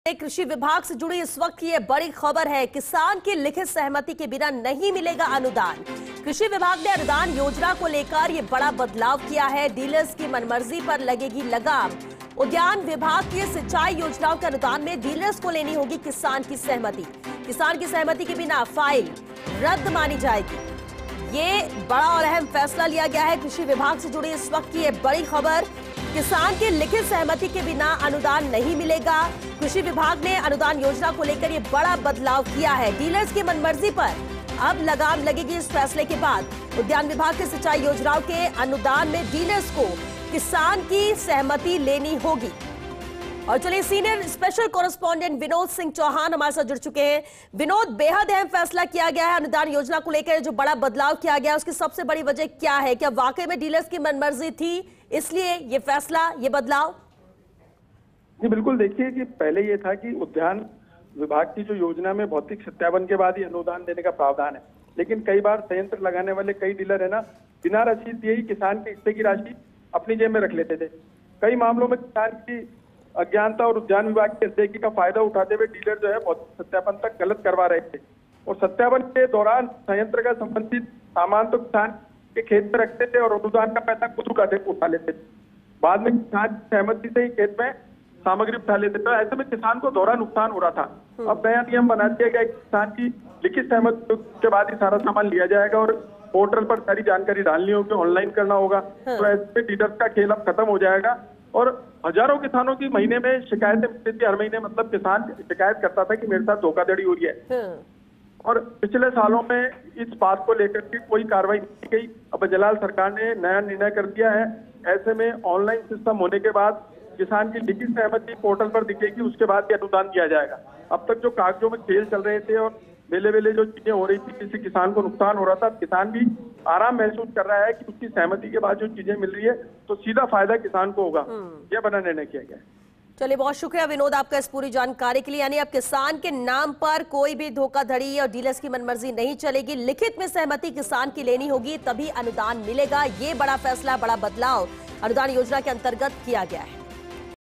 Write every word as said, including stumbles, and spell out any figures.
कृषि विभाग से जुड़ी इस वक्त की ये बड़ी खबर है। किसान की लिखित सहमति के बिना नहीं मिलेगा अनुदान। कृषि विभाग ने अनुदान योजना को लेकर ये बड़ा बदलाव किया है। डीलर्स की मनमर्जी पर लगेगी लगाम। उद्यान विभाग की सिंचाई योजनाओं के अनुदान में डीलर्स को लेनी होगी किसान की सहमति। किसान की सहमति के बिना फाइल रद्द मानी जाएगी। ये बड़ा और अहम फैसला लिया गया है। कृषि विभाग से जुड़ी इस वक्त की ये बड़ी खबर, किसान की लिखित सहमति के बिना अनुदान नहीं मिलेगा। कृषि विभाग ने अनुदान योजना को लेकर ये बड़ा बदलाव किया है। डीलर्स की मनमर्जी पर अब लगाम लगेगी। इस फैसले के बाद उद्यान विभाग की सिंचाई योजनाओं के अनुदान में डीलर्स को किसान की सहमति लेनी होगी। और चलिए, senior special correspondent Vinod Singh Chauhan हमारे साथ जुड़ चुके हैं। विनोद, बेहद अहम फैसला किया गया है अनुदान योजना को लेकर। जो बड़ा बदलाव किया गया है उसकी सबसे बड़ी वजह क्या है? क्या वाकई में डीलर्स की मनमर्जी थी इसलिए ये फैसला, ये बदलाव? जी बिल्कुल, देखिए कि पहले ये था कि उद्यान विभाग की जो योजना में भौतिक सत्यापन के बाद ही अनुदान देने का प्रावधान है, लेकिन कई बार संयंत्र लगाने वाले कई डीलर है ना, बिना रसीद दिए ही किसान के हिस्से की राशि अपनी जेब में रख लेते थे। कई मामलों में किसान की अज्ञानता और उद्यान विभाग की अनदेखी का फायदा उठाते हुए डीलर जो है भौतिक सत्यापन तक गलत करवा रहे थे। और सत्यापन के दौरान संयंत्र का संबंधित सामान तो किसान के खेत में रखते थे और अनुदान का पैसा खुद उठाते उठा लेते थे। बाद में किसान की सहमति से ही खेत में सामग्री उठा लेते थे। ऐसे में किसान को दोहरा नुकसान हो रहा था। अब नया नियम बना दिया गया, किसान की लिखित सहमति के बाद ही सारा सामान लिया जाएगा और पोर्टल पर सारी जानकारी डालनी होगी, ऑनलाइन करना होगा। तो ऐसे डीलर्स का खेल अब खत्म हो जाएगा। और हजारों किसानों की महीने में शिकायतें मिलती थी हर महीने, मतलब किसान शिकायत करता था कि मेरे साथ धोखाधड़ी हो रही है। और पिछले सालों में इस बात को लेकर के कोई कार्रवाई नहीं की गई। अब जलाल सरकार ने नया निर्णय कर दिया है। ऐसे में ऑनलाइन सिस्टम होने के बाद किसान की लिखित सहमति पोर्टल पर दिखेगी, उसके बाद ही अनुदान दिया जाएगा। अब तक जो कागजों में खेल चल रहे थे और बेले बेले जो चीजें हो रही थी, किसी किसान को नुकसान हो रहा था, किसान भी आराम महसूस कर रहा है कि उसकी सहमति के बाद जो चीजें मिल रही है तो सीधा फायदा किसान को होगा। यह बड़ा निर्णय किया गया है। चलिए, बहुत शुक्रिया विनोद आपका इस पूरी जानकारी के लिए। यानी अब किसान के नाम पर कोई भी धोखाधड़ी और डीलर्स की मनमर्जी नहीं चलेगी। लिखित में सहमति किसान की लेनी होगी, तभी अनुदान मिलेगा। ये बड़ा फैसला, बड़ा बदलाव अनुदान योजना के अंतर्गत किया गया है।